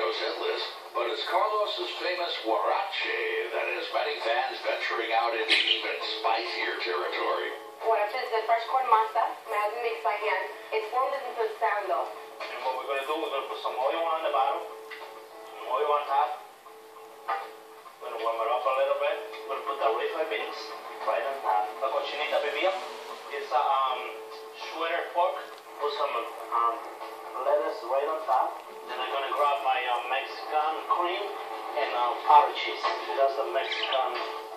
Radio's hit list, but it's Carlos's famous huarache that has many fans venturing out into even spicier territory. Bueno, this is the fresh corn masa. My husband makes by hand. It's formed into a sando. And what we're going to do, we're going to put some oil on the bottom, some oil on top. We're going to warm it up a little bit. We're going to put the refried beans right on top. La cochinita pibil is a shredded pork. Put some lettuce right on top. Then I'm going to grab my Mexican cream and powdered cheese. That's the Mexican